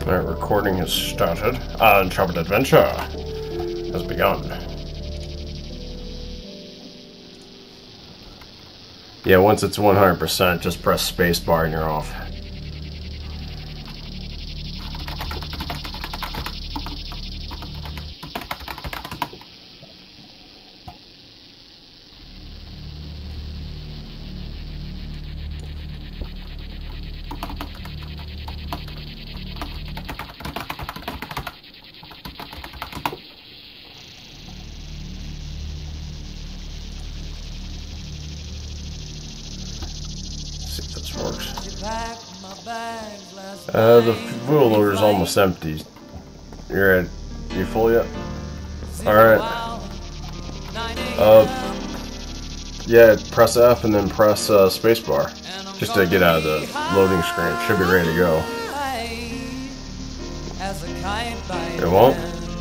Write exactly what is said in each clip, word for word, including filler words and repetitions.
Alright, recording has started. Uh, Uncharted Adventure has begun. Yeah, once it's one hundred percent, just press spacebar and you're off. See if this works. Uh, the fuel loader is almost empty. You're at, you full yet? Alright. Uh, yeah, press F and then press uh, spacebar. Just to get out of the loading screen. Should be ready to go. It won't?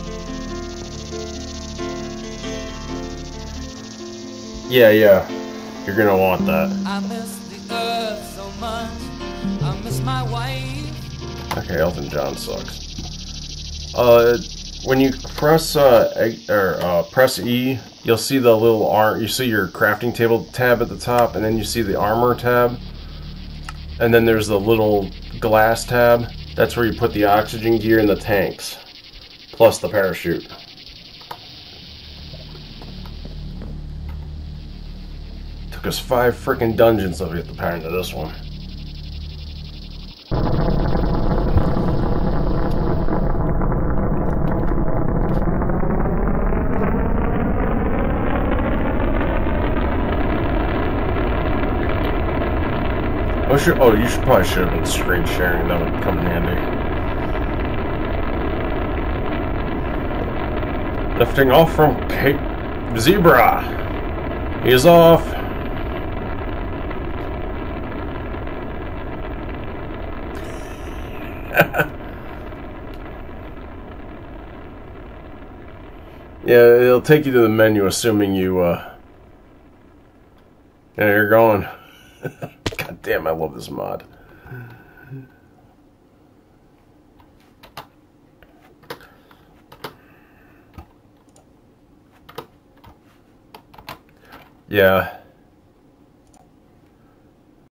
Yeah, yeah. You're gonna want that. I miss the earth so much. I miss my wife. Okay, Elton John sucks. Uh, when you press uh, a, or uh, press E, you'll see the little arm. You see your crafting table tab at the top, and then you see the armor tab, and then there's the little glass tab. That's where you put the oxygen gear and the tanks, plus the parachute. Took us five freaking dungeons to get the pattern to this one. Oh, should, oh, you should probably should have been screen sharing. That would come in handy. Lifting off from Cape Zebra. He is off. Yeah, it'll take you to the menu, assuming you, uh... yeah, you're going. God damn, I love this mod. Yeah.